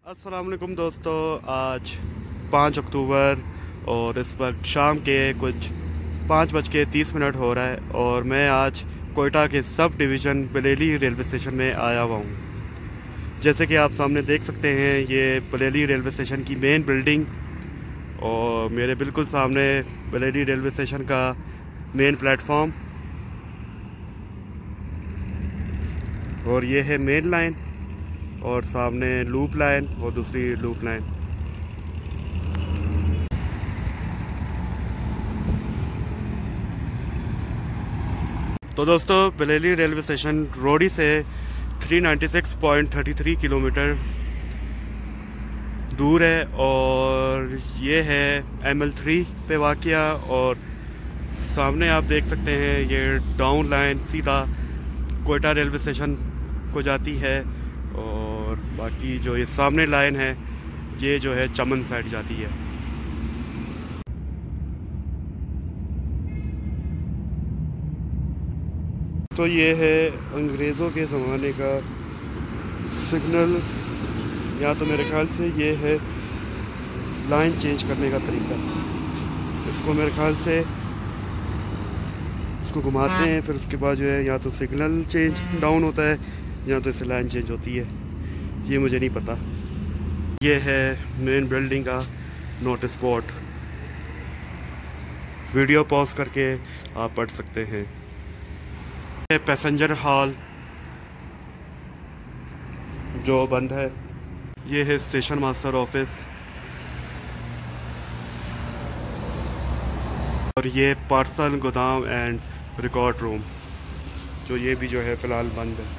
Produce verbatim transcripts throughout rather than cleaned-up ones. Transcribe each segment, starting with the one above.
अस्सलाम वालेकुम दोस्तों, आज पाँच अक्टूबर और इस वक्त शाम के कुछ पाँच बज के तीस मिनट हो रहा है और मैं आज कोयटा के sub division Bareilly railway station में आया हुआ हूँ। जैसे कि आप सामने देख सकते हैं, ये बरेली रेलवे स्टेशन की मेन बिल्डिंग और मेरे बिल्कुल सामने बरेली रेलवे स्टेशन का मेन प्लेटफॉर्म और ये है मेन लाइन और सामने लूप लाइन और दूसरी लूप लाइन। तो दोस्तों, बरेली रेलवे स्टेशन रोडी से तीन सौ छियानवे पॉइंट तीन तीन किलोमीटर दूर है और ये है एम एल थ्री पे वाक़या। और सामने आप देख सकते हैं ये डाउन लाइन सीधा कोयटा रेलवे स्टेशन को जाती है और बाकी जो ये सामने लाइन है ये जो है चमन साइड जाती है। तो ये है अंग्रेज़ों के ज़माने का सिग्नल, या तो मेरे ख्याल से ये है लाइन चेंज करने का तरीका। इसको मेरे ख्याल से इसको घुमाते हैं, फिर उसके बाद जो है या तो सिग्नल चेंज डाउन होता है या तो इससे लाइन चेंज होती है, ये मुझे नहीं पता। ये है मेन बिल्डिंग का नोटिस बोर्ड, वीडियो पॉज करके आप पढ़ सकते हैं। ये पैसेंजर हॉल जो बंद है। ये है स्टेशन मास्टर ऑफिस और ये पार्सल गोदाम एंड रिकॉर्ड रूम, जो ये भी जो है फ़िलहाल बंद है।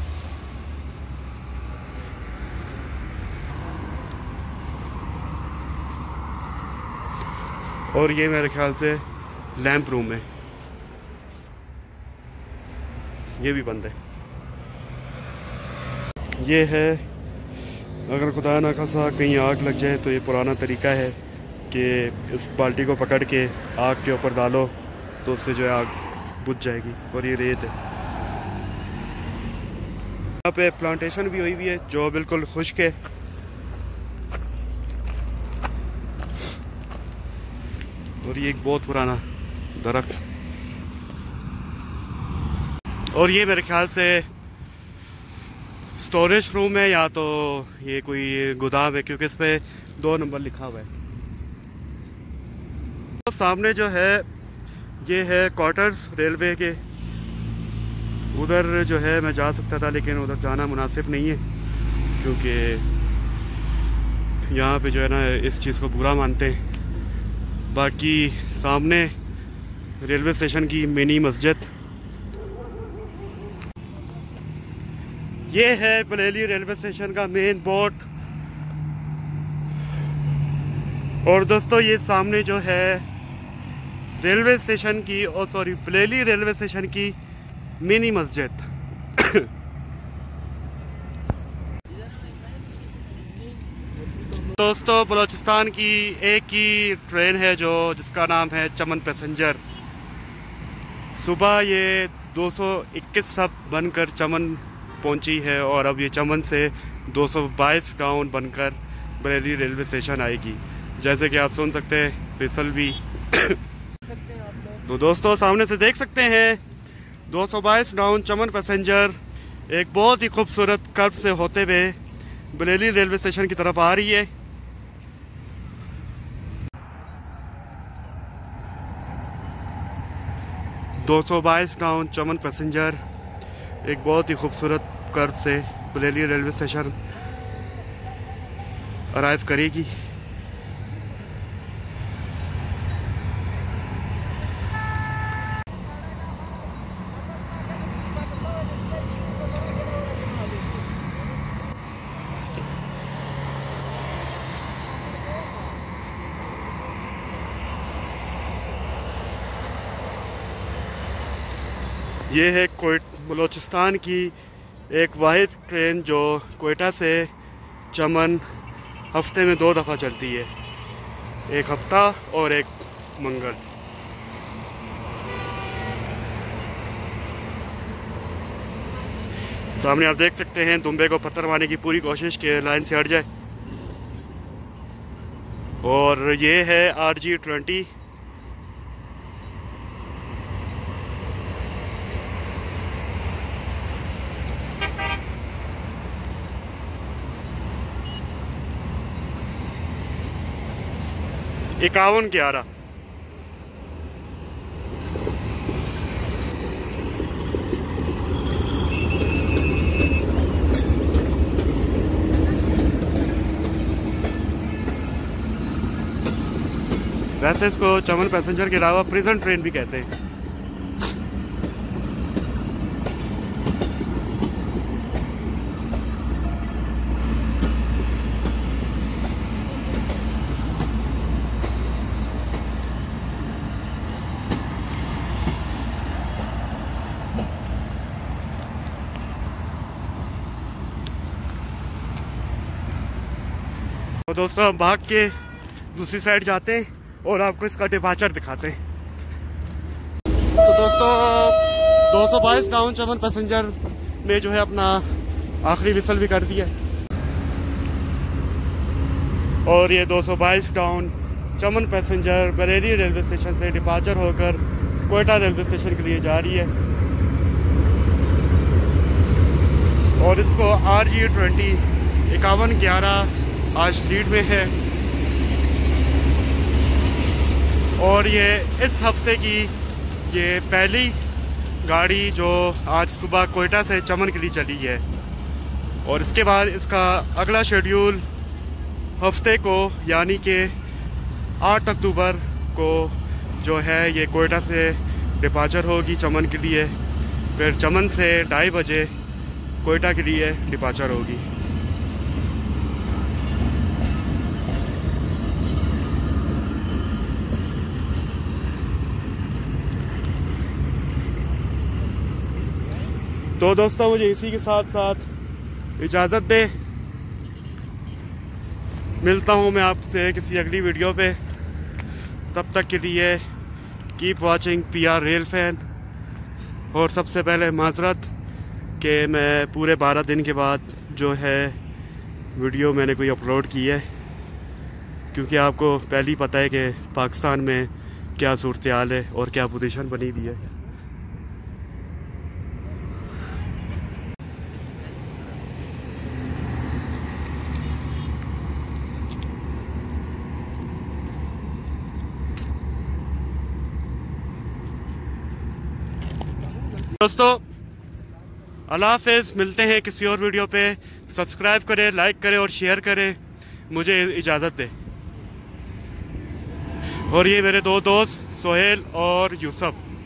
और ये मेरे ख्याल से लैंप रूम है, ये भी बंद है। ये है, अगर खुदा ना खासा कहीं आग लग जाए तो ये पुराना तरीका है कि इस बाल्टी को पकड़ के आग के ऊपर डालो तो उससे जो है आग बुझ जाएगी। और ये रेत है। यहाँ पे प्लांटेशन भी हुई हुई है जो बिल्कुल खुश्क है। और ये एक बहुत पुराना दरख्त। और ये मेरे ख्याल से स्टोरेज रूम है या तो ये कोई गोदाम है, क्योंकि इस पे दो नंबर लिखा हुआ है। तो सामने जो है ये है क्वार्टर्स रेलवे के। उधर जो है मैं जा सकता था लेकिन उधर जाना मुनासिब नहीं है, क्योंकि यहाँ पे जो है ना इस चीज़ को बुरा मानते हैं। बाकी सामने रेलवे स्टेशन की मिनी मस्जिद। ये है बरेली रेलवे स्टेशन का मेन बोर्ड। और दोस्तों, ये सामने जो है रेलवे स्टेशन की और सॉरी बरेली रेलवे स्टेशन की मिनी मस्जिद। दोस्तों, बलूचिस्तान की एक ही ट्रेन है जो जिसका नाम है चमन पैसेंजर। सुबह ये दो सौ इक्कीस सब बनकर चमन पहुंची है और अब ये चमन से दो सौ बाईस डाउन बनकर बरेली रेलवे स्टेशन आएगी। जैसे कि आप सुन सकते हैं फिसल भी। तो दोस्तों, सामने से देख सकते हैं दो सौ बाईस डाउन चमन पैसेंजर एक बहुत ही खूबसूरत कर्व से होते हुए बरेली रेलवे स्टेशन की तरफ आ रही है। दो सौ बाईस डाउन चमन पैसेंजर एक बहुत ही खूबसूरत कर्व से बरेली रेलवे स्टेशन अराइव करेगी। ये है कोयट बलूचिस्तान की एक वाहिद ट्रेन जो कोयटा से चमन हफ्ते में दो दफ़ा चलती है, एक हफ्ता और एक मंगल। सामने आप देख सकते हैं दुम्बे को पत्थर मारने की पूरी कोशिश की, लाइन से हट जाए। और ये है आर जी ट्वेंटी। इक्यावन ग्यारह। वैसे इसको चमन पैसेंजर के अलावा प्रिजन ट्रेन भी कहते हैं। तो दोस्तों हम भाग के दूसरी साइड जाते हैं और आपको इसका डिपार्चर दिखाते हैं। तो दोस्तों दो सौ बाईस डाउन चमन पैसेंजर में जो है अपना आखिरी विसल भी कर दिया और ये दो सौ बाईस down Chaman passenger Bareilly railway station से डिपार्चर होकर कोयटा रेलवे स्टेशन के लिए जा रही है। और इसको आर जी ट्वेंटी इक्यावन ग्यारह आज लीड में है और ये इस हफ्ते की ये पहली गाड़ी जो आज सुबह कोयटा से चमन के लिए चली है। और इसके बाद इसका अगला शेड्यूल हफ्ते को यानी कि आठ अक्टूबर को जो है ये कोयटा से डिपार्चर होगी चमन के लिए। फिर चमन से ढाई बजे कोयटा के लिए डिपार्चर होगी। तो दोस्तों मुझे इसी के साथ साथ इजाज़त दे, मिलता हूँ मैं आपसे किसी अगली वीडियो पे। तब तक के लिए keep watching P R rail fan. और सबसे पहले माजरत कि मैं पूरे बारह दिन के बाद जो है वीडियो मैंने कोई अपलोड की है, क्योंकि आपको पहले ही पता है कि पाकिस्तान में क्या सूरत हाल है और क्या पोजीशन बनी हुई है। दोस्तों अल्लाह हाफ़िज़, मिलते हैं किसी और वीडियो पे। सब्सक्राइब करें, लाइक करें और शेयर करें। मुझे इजाज़त दें। और ये मेरे दो दोस्त सोहेल और यूसुफ।